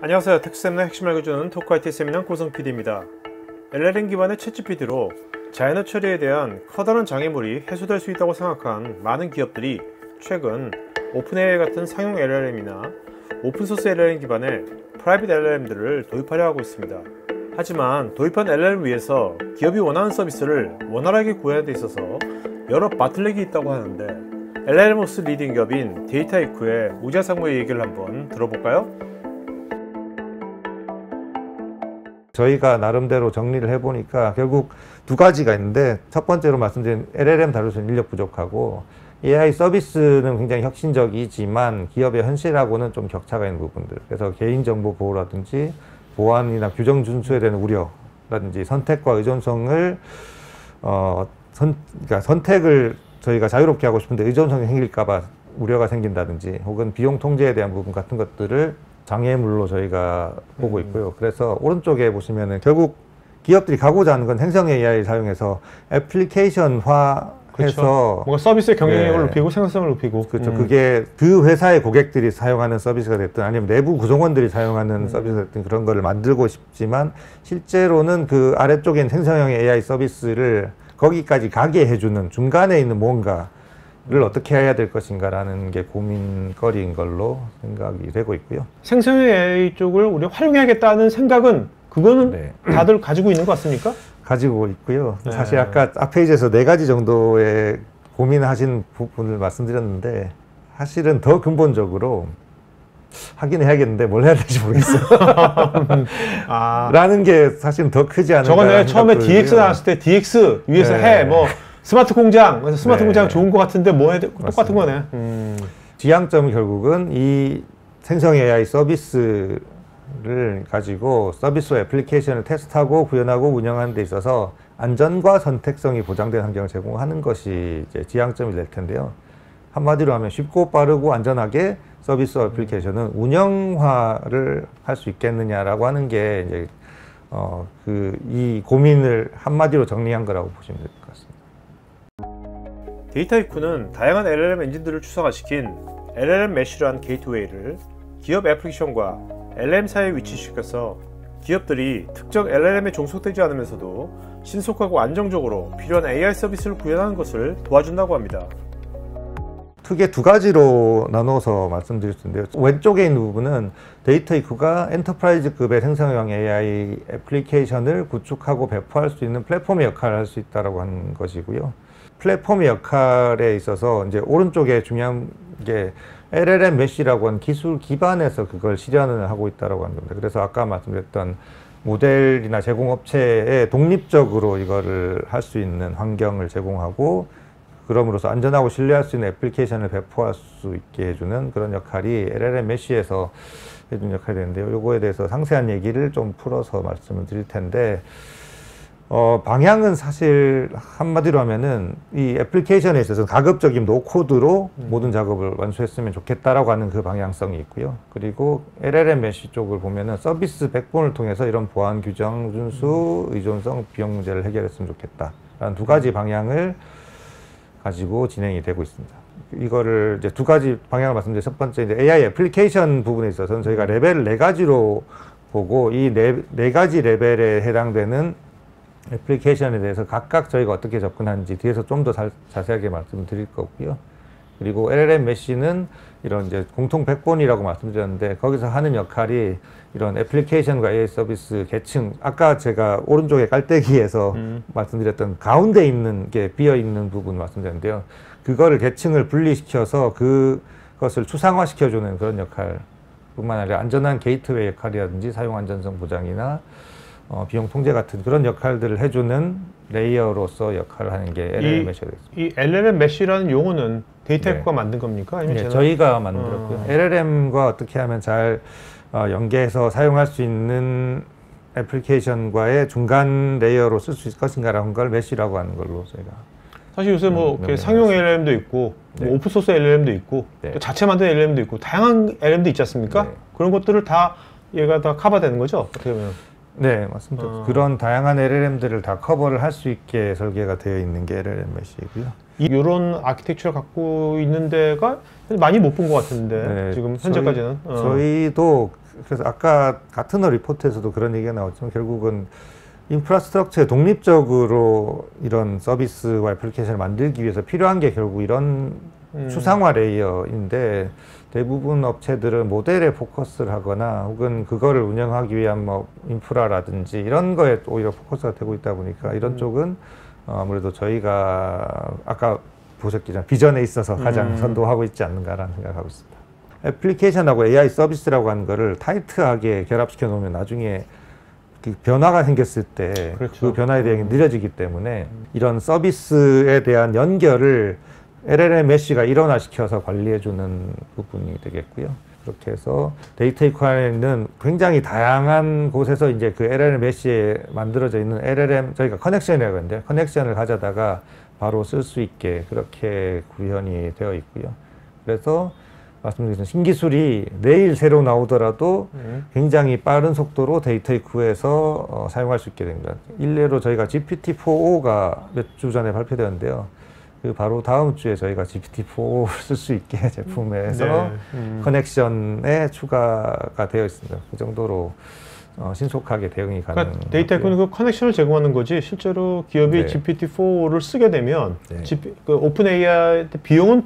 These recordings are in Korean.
안녕하세요. 텍스세미나 핵심 알려주는 토크 IT 세미나 고성 PD입니다. LLM 기반의 챗GPT로 자연어 처리에 대한 커다란 장애물이 해소될 수 있다고 생각한 많은 기업들이 최근 오픈AI 같은 상용 LLM이나 오픈소스 LLM 기반의 프라이빗 LLM들을 도입하려 하고 있습니다. 하지만 도입한 LLM 위에서 기업이 원하는 서비스를 원활하게 구현하는 데 있어서 여러 바틀렉이 있다고 하는데 LLMOS 리딩 기업인 데이터이쿠의 우지아 상무의 얘기를 한번 들어볼까요? 저희가 나름대로 정리를 해보니까 결국 두 가지가 있는데, 첫 번째로 말씀드린 LLM 다룰 수 있는 인력 부족하고 AI 서비스는 굉장히 혁신적이지만 기업의 현실하고는 좀 격차가 있는 부분들, 그래서 개인정보 보호라든지 보안이나 규정 준수에 대한 우려라든지 선택과 의존성을 그러니까 선택을 저희가 자유롭게 하고 싶은데 의존성이 생길까봐 우려가 생긴다든지, 혹은 비용 통제에 대한 부분 같은 것들을 장애물로 저희가 보고 있고요. 그래서 오른쪽에 보시면은 결국 기업들이 가고자 하는 건 생성 AI 사용해서 애플리케이션화 해서 뭔가 서비스의 경쟁력을 높이고 생산성을 높이고, 그렇죠. 그게 그 회사의 고객들이 사용하는 서비스가 됐든 아니면 내부 구성원들이 사용하는 서비스가 됐든 그런 거를 만들고 싶지만, 실제로는 그 아래쪽에 있는 생성형 AI 서비스를 거기까지 가게 해주는 중간에 있는 뭔가를 어떻게 해야 될 것인가라는 게 고민거리인 걸로 생각이 되고 있고요. 생성형 AI 쪽을 우리가 활용해야겠다는 생각은 그거는 다들 가지고 있는 것 같습니까? 가지고 있고요. 사실 아까 앞페이지에서 4가지 정도의 고민하신 부분을 말씀드렸는데, 사실은 더 근본적으로 하긴 해야겠는데 뭘 해야 될지 모르겠어요. 라는 게 사실은 더 크지 않을까. 저번에 처음에 DX 나왔을 때 DX 위에서 해, 뭐 스마트 공장, 그래서 스마트 공장 좋은 것 같은데 뭐 해야 돼? 똑같은 거네. 지향점이 결국은 이 생성 AI 서비스를 가지고 서비스와 애플리케이션을 테스트하고 구현하고 운영하는 데 있어서 안전과 선택성이 보장된 환경을 제공하는 것이 이제 지향점이 될 텐데요. 한마디로 하면 쉽고 빠르고 안전하게 서비스와 애플리케이션은 운영화를 할 수 있겠느냐라고 하는 게 이제 이 고민을 한마디로 정리한 거라고 보시면 될 것 같습니다. 데이터이쿠는 다양한 LLM 엔진들을 추상화시킨 LLM 메쉬라는 게이트웨이를 기업 애플리케이션과 LLM 사이에 위치시켜서 기업들이 특정 LLM에 종속되지 않으면서도 신속하고 안정적으로 필요한 AI 서비스를 구현하는 것을 도와준다고 합니다. 크게 두 가지로 나눠서 말씀드릴 수 있는데요. 왼쪽에 있는 부분은 데이터이쿠가 엔터프라이즈급의 생성형 AI 애플리케이션을 구축하고 배포할 수 있는 플랫폼의 역할을 할 수 있다고 하는 것이고요. 플랫폼의 역할에 있어서 이제 오른쪽에 중요한 게 LLM 메쉬라고 하는 기술 기반에서 그걸 실현을 하고 있다고 하는 겁니다. 그래서 아까 말씀드렸던 모델이나 제공업체에 독립적으로 이거를 할 수 있는 환경을 제공하고, 그럼으로써 안전하고 신뢰할 수 있는 애플리케이션을 배포할 수 있게 해주는 그런 역할이 LLM 메쉬에서 해주는 역할이 되는데요. 요거에 대해서 상세한 얘기를 좀 풀어서 말씀을 드릴 텐데, 방향은 사실 한마디로 하면은 이 애플리케이션에 있어서 가급적인 노코드로 모든 작업을 완수했으면 좋겠다라고 하는 그 방향성이 있고요. 그리고 LLM 메쉬 쪽을 보면은 서비스 백본을 통해서 이런 보안 규정 준수, 의존성, 비용 문제를 해결했으면 좋겠다라는 두 가지 방향을 가지고 진행이 되고 있습니다. 이거를 이제 두 가지 방향을 말씀드린 첫 번째 이제 AI 애플리케이션 부분에 있어서는 저희가 레벨을 4가지로 보고, 이 네 가지 레벨에 해당되는 애플리케이션에 대해서 각각 저희가 어떻게 접근하는지 뒤에서 좀 더 자세하게 말씀드릴 거고요. 그리고 LLM 메쉬는 이런 이제 공통 백본이라고 말씀드렸는데, 거기서 하는 역할이 이런 애플리케이션과 AI 서비스 계층, 아까 제가 오른쪽에 깔때기에서 말씀드렸던 가운데 있는 게 비어 있는 부분 말씀드렸는데요. 그거를 계층을 분리시켜서 그것을 추상화시켜주는 그런 역할 뿐만 아니라 안전한 게이트웨이 역할이라든지 사용 안전성 보장이나 비용 통제 같은 그런 역할들을 해주는 레이어로서 역할을 하는 게 LLM 메쉬가 되겠습니다. 이 LLM 메쉬라는 용어는 데이터이쿠가 만든 겁니까? 아니면 저희가 만들었고요. LLM과 어떻게 하면 잘 연계해서 사용할 수 있는 애플리케이션과의 중간 레이어로 쓸 수 있을 것인가라는 걸 메쉬라고 하는 걸로 저희가. 사실 요새 뭐 상용 LLM도 있고, 뭐 오픈소스 LLM도 있고, 또 자체 만든 LLM도 있고, 다양한 LLM도 있지 않습니까? 그런 것들을 다 얘가 다 커버되는 거죠? 어떻게 보면. 네, 맞습니다. 그런 다양한 LLM들을 다 커버를 할 수 있게 설계가 되어 있는 게 LLM 메쉬이고요. 이런 아키텍처를 갖고 있는 데가 많이 못 본 것 같은데, 네, 지금 현재까지는. 저희도 그래서 아까 가트너 리포트에서도 그런 얘기가 나왔지만 결국은 인프라스트럭처에 독립적으로 이런 서비스와 애플리케이션을 만들기 위해서 필요한 게 결국 이런 추상화 레이어인데 대부분 업체들은 모델에 포커스를 하거나 혹은 그거를 운영하기 위한 뭐 인프라라든지 이런 거에 오히려 포커스가 되고 있다 보니까 이런 쪽은 아무래도 저희가 아까 보셨기전 비전에 있어서 가장 선도하고 있지 않는가라는 생각하고 있습니다. 애플리케이션하고 AI 서비스라고 하는 거를 타이트하게 결합시켜 놓으면 나중에 그 변화가 생겼을 때 그 변화에 대응이 느려지기 때문에 이런 서비스에 대한 연결을 LLM 메쉬가 일원화시켜서 관리해주는 부분이 되겠고요. 그렇게 해서 데이터 이퀄에는 굉장히 다양한 곳에서 이제 그 LLM 메쉬에 만들어져 있는 LLM 저희가 커넥션이라고 하는데 커넥션을 가져다가 바로 쓸 수 있게 그렇게 구현이 되어 있고요. 그래서 말씀드린 신기술이 내일 새로 나오더라도 굉장히 빠른 속도로 데이터 이퀄에서 사용할 수 있게 됩니다. 일례로 저희가 GPT-4o가 몇 주 전에 발표되었는데요. 그 바로 다음 주에 저희가 GPT-4를 쓸 수 있게 제품에서 커넥션에 추가가 되어 있습니다. 그 정도로 신속하게 대응이 가능합니다. 그러니까 데이터 이퀄은 그 커넥션을 제공하는 거지 실제로 기업이 GPT-4를 쓰게 되면 그 오픈 AI 비용은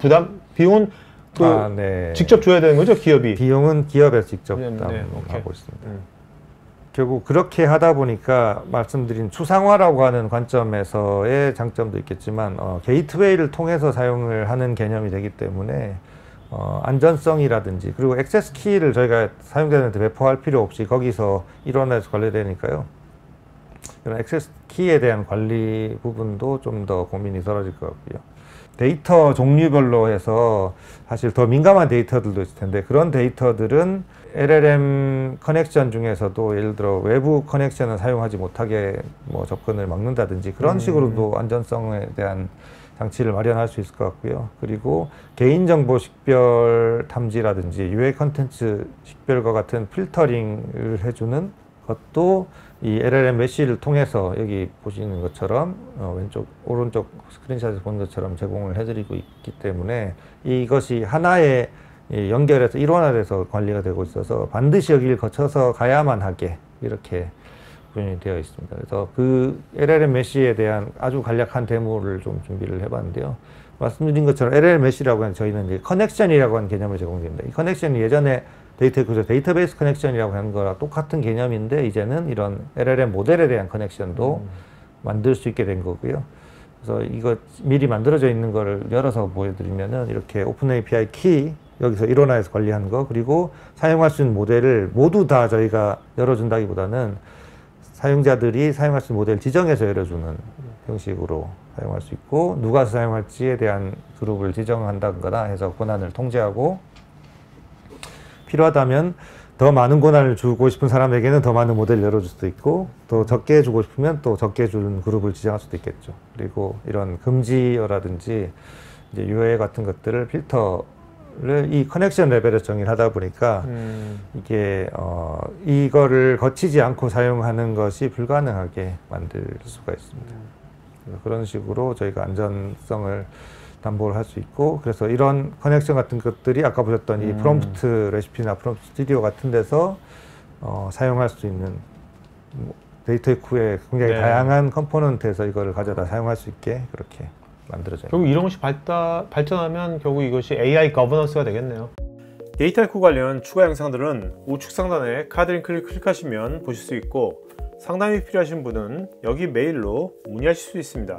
직접 줘야 되는 거죠, 기업이? 비용은 기업에서 직접 부담하고 있습니다. 결국 그렇게 하다 보니까 말씀드린 추상화라고 하는 관점에서의 장점도 있겠지만 게이트웨이를 통해서 사용을 하는 개념이 되기 때문에 안전성이라든지 그리고 액세스 키를 저희가 사용자한테 배포할 필요 없이 거기서 일원화해서 관리되니까요. 이런 액세스 키에 대한 관리 부분도 좀 더 고민이 덜어질 것 같고요. 데이터 종류별로 해서 사실 더 민감한 데이터들도 있을 텐데 그런 데이터들은 LLM 커넥션 중에서도 예를 들어 외부 커넥션을 사용하지 못하게 뭐 접근을 막는다든지 그런 식으로도 안전성에 대한 장치를 마련할 수 있을 것 같고요. 그리고 개인정보 식별 탐지라든지 유해 컨텐츠 식별과 같은 필터링을 해주는 것도 이 LLM 메쉬를 통해서 여기 보시는 것처럼 왼쪽 오른쪽 스크린샷에서 보는 것처럼 제공을 해드리고 있기 때문에 이것이 하나의 연결해서 일원화돼서 관리가 되고 있어서 반드시 여기를 거쳐서 가야만 하게 이렇게 구현이 되어 있습니다. 그래서 그 LLM 메쉬에 대한 아주 간략한 데모를 좀 준비를 해봤는데요. 말씀드린 것처럼 LLM 메쉬라고 하는 저희는 이제 커넥션이라고 하는 개념을 제공됩니다. 이 커넥션이 예전에 데이터베이스 커넥션이라고 하는 거랑 똑같은 개념인데 이제는 이런 LLM 모델에 대한 커넥션도 만들 수 있게 된 거고요. 그래서 이거 미리 만들어져 있는 거를 열어서 보여드리면은 이렇게 오픈 API 키 여기서 일원화해서 관리하는 거 그리고 사용할 수 있는 모델을 모두 다 저희가 열어준다기보다는 사용자들이 사용할 수 있는 모델을 지정해서 열어주는 형식으로 사용할 수 있고 누가 사용할지에 대한 그룹을 지정한다거나 해서 권한을 통제하고 필요하다면 더 많은 권한을 주고 싶은 사람에게는 더 많은 모델을 열어줄 수도 있고 또 적게 주고 싶으면 또 적게 주는 그룹을 지정할 수도 있겠죠. 그리고 이런 금지어라든지 이제 유해 같은 것들을 필터를 이 커넥션 레벨에서 정의를 하다 보니까 이게 이거를 거치지 않고 사용하는 것이 불가능하게 만들 수가 있습니다. 그런 식으로 저희가 안전성을 담보를 할 수 있고 그래서 이런 커넥션 같은 것들이 아까 보셨던 이 프롬프트 레시피나 프롬프트 스튜디오 같은 데서 사용할 수 있는 데이터 이퀄의 굉장히 다양한 컴포넌트에서 이거를 가져다 사용할 수 있게 그렇게 만들어져요. 결국 이런 것이 발전하면 결국 이것이 AI 거버넌스가 되겠네요. 데이터 이퀄 관련 추가 영상들은 우측 상단에 카드 링크를 클릭하시면 보실 수 있고 상담이 필요하신 분은 여기 메일로 문의하실 수 있습니다.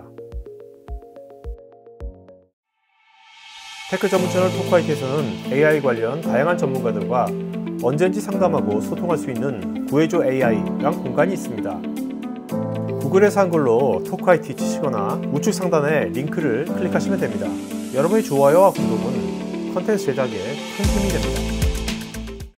테크 전문 채널 토크IT에서는 AI 관련 다양한 전문가들과 언제든지 상담하고 소통할 수 있는 구해줘 AI란 공간이 있습니다. 구글에서 한글로 토크IT 치시거나 우측 상단에 링크를 클릭하시면 됩니다. 여러분의 좋아요와 구독은 컨텐츠 제작에 큰 힘이 됩니다.